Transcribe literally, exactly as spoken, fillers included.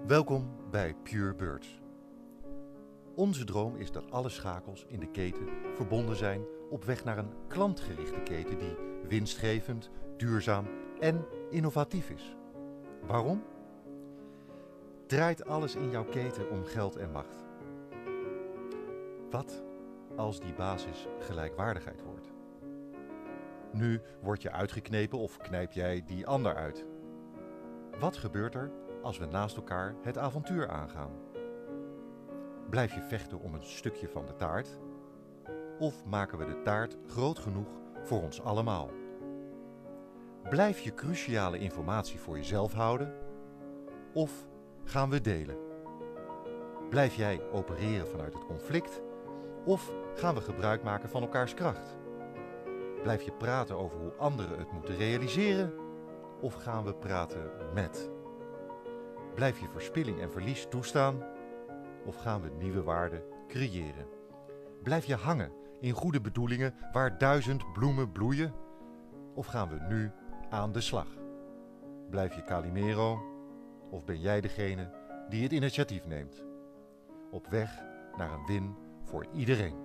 Welkom bij Pure Birds. Onze droom is dat alle schakels in de keten verbonden zijn op weg naar een klantgerichte keten die winstgevend, duurzaam en innovatief is. Waarom? Draait alles in jouw keten om geld en macht? Wat als die basis gelijkwaardigheid wordt? Nu word je uitgeknepen of knijp jij die ander uit. Wat gebeurt er als we naast elkaar het avontuur aangaan? Blijf je vechten om een stukje van de taart? Of maken we de taart groot genoeg voor ons allemaal? Blijf je cruciale informatie voor jezelf houden? Of gaan we delen? Blijf jij opereren vanuit het conflict? Of gaan we gebruik maken van elkaars kracht? Blijf je praten over hoe anderen het moeten realiseren? Of gaan we praten met? Blijf je verspilling en verlies toestaan? Of gaan we nieuwe waarden creëren? Blijf je hangen in goede bedoelingen waar duizend bloemen bloeien? Of gaan we nu aan de slag? Blijf je Calimero? Of ben jij degene die het initiatief neemt? Op weg naar een win voor iedereen.